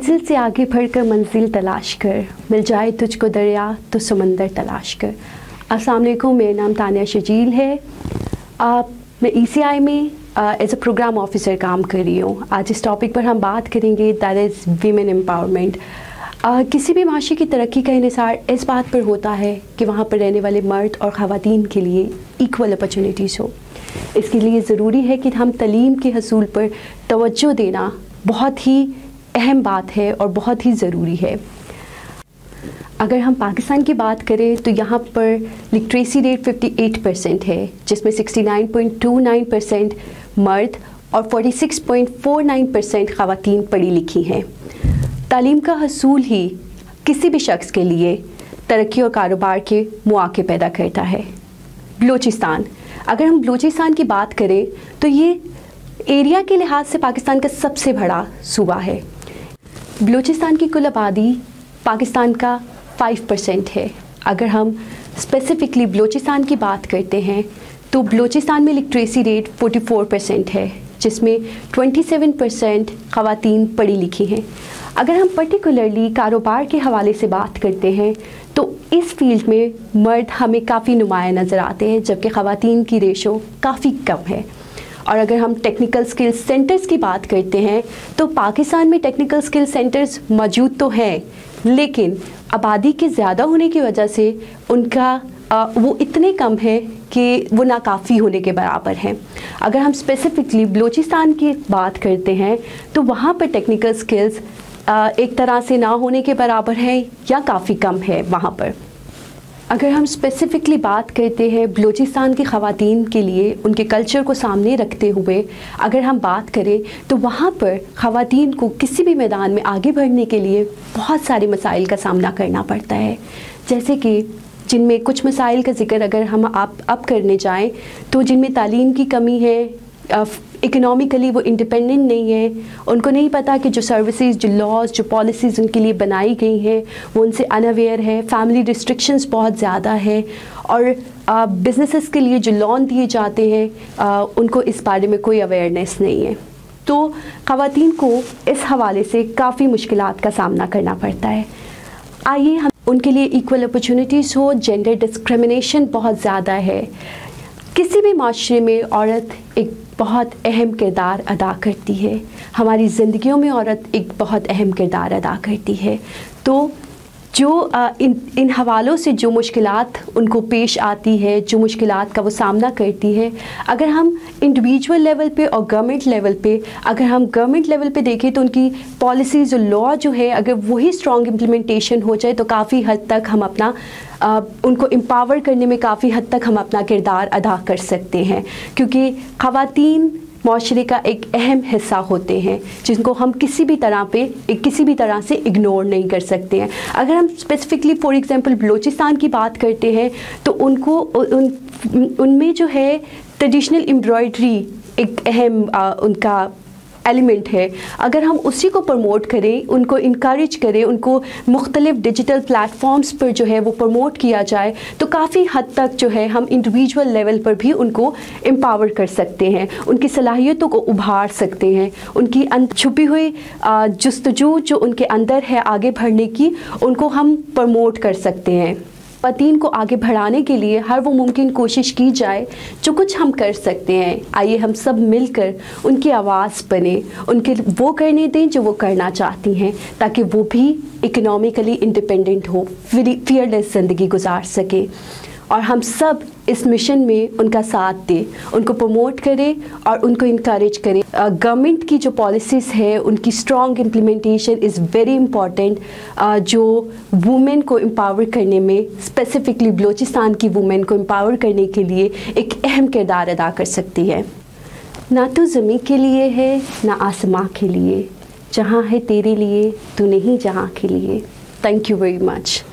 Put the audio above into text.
मंजिल से आगे बढ़कर मंजिल तलाश कर, मिल जाए तुझको दरिया तो समंदर तलाश कर। अस्सलाम वालेकुम, मेरा नाम तानिया शजील है। मैं ECI में एज अ प्रोग्राम ऑफिसर काम कर रही हूँ। आज इस टॉपिक पर हम बात करेंगे, दैट इज़ वीमेन एम्पावरमेंट। किसी भी माशरे की तरक्की का इन्हिसार इस बात पर होता है कि वहाँ पर रहने वाले मर्द और ख़वातीन के लिए इक्वल अपॉर्चुनिटीज़ हो। इसके लिए ज़रूरी है कि हम तलीम के हसूल पर तवज्जो देना बहुत ही अहम बात है और बहुत ही ज़रूरी है। अगर हम पाकिस्तान की बात करें तो यहाँ पर लिटरेसी रेट 58% है, जिसमें 69.29% मर्द और 46.49% ख़वातीन पढ़ी लिखी हैं। तालीम का हसूल ही किसी भी शख्स के लिए तरक्की और कारोबार के मौके पैदा करता है। बलूचिस्तान, अगर हम बलूचिस्तान की बात करें तो ये एरिया के लिहाज से पाकिस्तान का सबसे बड़ा सूबा है। बलूचिस्तान की कुल आबादी पाकिस्तान का 5% है। अगर हम स्पेसिफ़िकली बलूचिस्तान की बात करते हैं तो बलूचिस्तान में लिटरेसी रेट 44% है, जिसमें 27% ख़वातीन पढ़ी लिखी हैं। अगर हम पर्टिकुलरली कारोबार के हवाले से बात करते हैं तो इस फील्ड में मर्द हमें काफ़ी नुमाया नज़र आते हैं, जबकि ख़वातीन की रेशो काफ़ी कम है। और अगर हम टेक्निकल स्किल सेंटर्स की बात करते हैं तो पाकिस्तान में टेक्निकल स्किल सेंटर्स मौजूद तो हैं, लेकिन आबादी के ज़्यादा होने की वजह से उनका वो इतने कम है कि वो नाकाफ़ी होने के बराबर हैं। अगर हम स्पेसिफ़िकली बलूचिस्तान की बात करते हैं तो वहाँ पर टेक्निकल स्किल्स एक तरह से ना होने के बराबर है या काफ़ी कम है वहाँ पर। अगर हम स्पेसिफ़िकली बात करते हैं बलूचिस्तान की ख़वातीन के लिए उनके कल्चर को सामने रखते हुए अगर हम बात करें तो वहाँ पर ख़वातीन को किसी भी मैदान में आगे बढ़ने के लिए बहुत सारे मसाइल का सामना करना पड़ता है, जैसे कि जिनमें कुछ मसाइल का ज़िक्र अगर हम अब करने जाएं तो जिनमें तालीम की कमी है, इकोनॉमिकली वो इंडिपेंडेंट नहीं है, उनको नहीं पता कि जो सर्विसेज, जो लॉज, जो पॉलिसीज़ उनके लिए बनाई गई हैं वो उनसे अनअवेयर है, फैमिली रिस्ट्रिक्शंस बहुत ज़्यादा है और बिज़नेसेस के लिए जो लोन दिए जाते हैं उनको इस बारे में कोई अवेयरनेस नहीं है। तो ख़वातीन को इस हवाले से काफ़ी मुश्किलात का सामना करना पड़ता है। आइए हम उनके लिए इक्वल अपॉर्चुनिटीज़ हो। जेंडर डिस्क्रिमिनेशन बहुत ज़्यादा है। किसी भी माशरे में औरत एक बहुत अहम किरदार अदा करती है। हमारी ज़िंदगियों में औरत एक बहुत अहम किरदार अदा करती है। तो जो इन हवालों से जो मुश्किलात उनको पेश आती है, जो मुश्किलात का वो सामना करती है, अगर हम इंडिविजुअल लेवल पे और गवर्नमेंट लेवल पे अगर हम गवर्नमेंट लेवल पे देखें तो उनकी पॉलिसीज़ और लॉ जो है अगर वही स्ट्रॉन्ग इम्प्लीमेंटेशन हो जाए तो काफ़ी हद तक हम अपना उनको एम्पावर करने में काफ़ी हद तक हम अपना किरदार अदा कर सकते हैं, क्योंकि ख़वातीन माशरे का एक अहम हिस्सा होते हैं जिनको हम किसी भी तरह से इग्नोर नहीं कर सकते हैं। अगर हम स्पेसिफ़िकली फॉर एग्ज़ाम्पल बलूचिस्तान की बात करते हैं तो उनमें जो है ट्रेडिशनल एम्ब्रॉयडरी एक अहम उनका एलिमेंट है। अगर हम उसी को प्रमोट करें, उनको इनकरेज करें, उनको मुख्तलिफ डिजिटल प्लेटफॉर्म्स पर जो है वो प्रमोट किया जाए तो काफ़ी हद तक जो है हम इंडिविजुअल लेवल पर भी उनको एम्पावर कर सकते हैं, उनकी सलाहियतों को उभार सकते हैं, उनकी छुपी हुई जुस्तजू जो उनके अंदर है आगे बढ़ने की, उनको हम प्रमोट कर सकते हैं। ख़वातीन को आगे बढ़ाने के लिए हर वो मुमकिन कोशिश की जाए जो कुछ हम कर सकते हैं। आइए हम सब मिलकर उनकी आवाज़ बने, उनके वो करने दें जो वो करना चाहती हैं, ताकि वो भी इकोनॉमिकली इंडिपेंडेंट हो, फियरलेस ज़िंदगी गुजार सके। और हम सब इस मिशन में उनका साथ दें, उनको प्रमोट करें और उनको इनकरेज करें। गवर्नमेंट की जो पॉलिसीज़ है उनकी strong implementation is very important, जो वुमेन को एम्पावर करने में, स्पेसिफ़िकली बलूचिस्तान की वुमेन को एम्पावर करने के लिए एक अहम किरदार अदा कर सकती है। ना तो ज़मीं के लिए है ना आसमां के लिए, जहाँ है तेरे लिए तो नहीं जहाँ के लिए। Thank you very much.